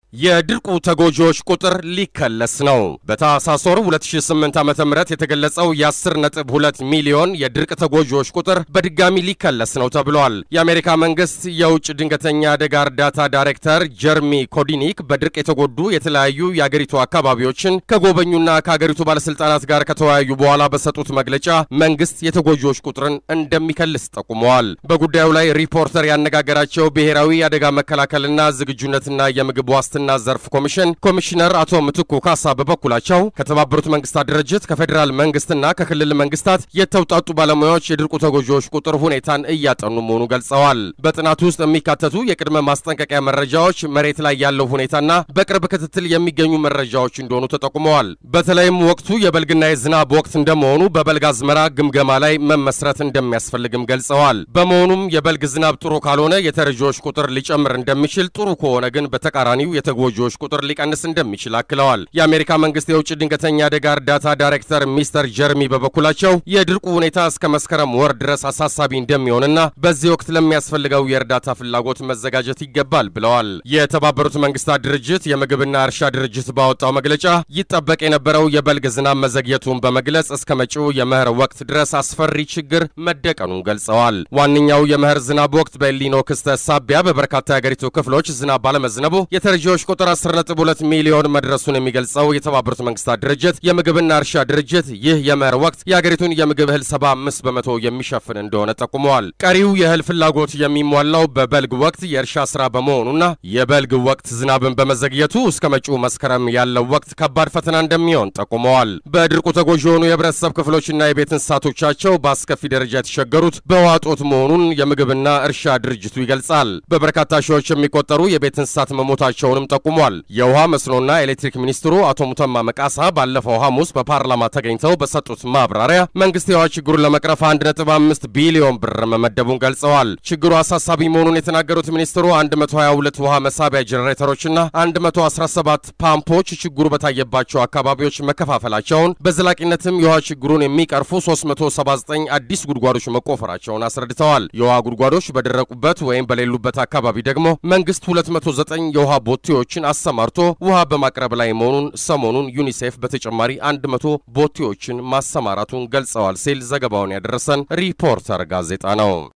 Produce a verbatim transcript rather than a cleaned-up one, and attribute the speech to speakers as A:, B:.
A: የድርቁ ተጎጂዎች ቁጥር ሊከለስ ነው። በታህሳስ ወር ሁለት ሺህ ስምንት ዓመተ ምህረት የተገለጸው የ10 ነጥብ ሁለት ሚሊዮን የድርቅ ተጎጂዎች ቁጥር በድጋሚ ሊከለስ ነው ተብሏል። የአሜሪካ መንግስት የውጭ ድንገተኛ አደጋ እርዳታ ዳይሬክተር ጀርሚ ኮዲኒክ በድርቅ የተጎዱ የተለያዩ የአገሪቱ አካባቢዎችን ከጎበኙና ከአገሪቱ ባለስልጣናት ጋር ከተወያዩ በኋላ በሰጡት መግለጫ መንግስት የተጎጂዎች ቁጥርን እንደሚከልስ ጠቁመዋል። በጉዳዩ ላይ ሪፖርተር ያነጋገራቸው ብሔራዊ አደጋ መከላከልና ዝግጁነትና የምግብ ዋስትና እና ዘርፍ ኮሚሽን ኮሚሽነር አቶ ምትኩ ካሳ በበኩላቸው ከተባበሩት መንግስታት ድርጅት ከፌደራል መንግስትና ከክልል መንግስታት የተውጣጡ ባለሙያዎች የድርቁ ተጎጂዎች ቁጥር ሁኔታን እያጠኑ መሆኑን ገልጸዋል። በጥናቱ ውስጥ የሚካተቱ የቅድመ ማስጠንቀቂያ መረጃዎች መሬት ላይ ያለው ሁኔታና በቅርብ ክትትል የሚገኙ መረጃዎች እንደሆኑ ተጠቁመዋል። በተለይም ወቅቱ የበልግና የዝናብ ወቅት እንደመሆኑ በበልግ አዝመራ ግምገማ ላይ መመስረት እንደሚያስፈልግም ገልጸዋል። በመሆኑም የበልግ ዝናብ ጥሩ ካልሆነ የተረጂዎች ቁጥር ሊጨምር እንደሚችል፣ ጥሩ ከሆነ ግን በተቃራኒው ተጎጂዎች ቁጥር ሊቀንስ እንደሚችል አክለዋል። የአሜሪካ መንግስት የውጭ ድንገተኛ አደጋ እርዳታ ዳይሬክተር ሚስተር ጀርሚ በበኩላቸው የድርቁ ሁኔታ እስከ መስከረም ወር ድረስ አሳሳቢ እንደሚሆንና በዚህ ወቅት ለሚያስፈልገው የእርዳታ ፍላጎት መዘጋጀት ይገባል ብለዋል። የተባበሩት መንግስታት ድርጅት የምግብና እርሻ ድርጅት ባወጣው መግለጫ ይጠበቅ የነበረው የበልግ ዝናብ መዘግየቱን በመግለጽ እስከ መጪው የመኸር ወቅት ድረስ አስፈሪ ችግር መደቀኑን ገልጸዋል። ዋነኛው የመኸር ዝናብ ወቅት በኤልኒኖ ክስተት ሳቢያ በበርካታ የአገሪቱ ክፍሎች ዝናብ ባለመዝነቡ የተረጂዎች ቁጥር አስር ነጥብ ሁለት ሚሊዮን መድረሱን የሚገልጸው የተባበሩት መንግስታት ድርጅት የምግብና እርሻ ድርጅት ይህ የመኸር ወቅት የአገሪቱን የምግብ እህል ሰባ አምስት በመቶ የሚሸፍን እንደሆነ ጠቁመዋል። ቀሪው የእህል ፍላጎት የሚሟላው በበልግ ወቅት የእርሻ ስራ በመሆኑና የበልግ ወቅት ዝናብን በመዘግየቱ እስከ መጪው መስከረም ያለው ወቅት ከባድ ፈተና እንደሚሆን ጠቁመዋል። በድርቁ ተጎጂ የሆኑ የህብረተሰብ ክፍሎችና የቤት እንስሳቶቻቸው በአስከፊ ደረጃ የተቸገሩት በውሃ እጦት መሆኑን የምግብና እርሻ ድርጅቱ ይገልጻል። በበርካታ ሺዎች የሚቆጠሩ የቤት እንስሳት መሞታቸውንም ጠቁሟል። የውሃ መስኖና ኤሌክትሪክ ሚኒስትሩ አቶ ሙተማ መቃሳ ባለፈው ሐሙስ በፓርላማ ተገኝተው በሰጡት ማብራሪያ መንግስት የውሃ ችግሩን ለመቅረፍ አንድ ነጥብ አምስት ቢሊዮን ብር መመደቡን ገልጸዋል። ችግሩ አሳሳቢ መሆኑን የተናገሩት ሚኒስትሩ አንድ መቶ ሀያ ሁለት ውሃ መሳቢያ ጄኔሬተሮችና አንድ መቶ አስራ ሰባት ፓምፖች ችግሩ በታየባቸው አካባቢዎች መከፋፈላቸውን፣ በዘላቂነትም የውሃ ችግሩን የሚቀርፉ ሶስት መቶ ሰባ ዘጠኝ አዲስ ጉድጓዶች መቆፈራቸውን አስረድተዋል። የውሃ ጉድጓዶች በደረቁበት ወይም በሌሉበት አካባቢ ደግሞ መንግስት ሁለት መቶ ዘጠኝ የውሃ ቦቴዎችን አሰማርቶ ውሃ በማቅረብ ላይ መሆኑን ሰሞኑን ዩኒሴፍ በተጨማሪ አንድ መቶ ቦቴዎችን ማሰማራቱን ገልጸዋል ሲል ዘገባውን ያደረሰን ሪፖርተር ጋዜጣ ነው።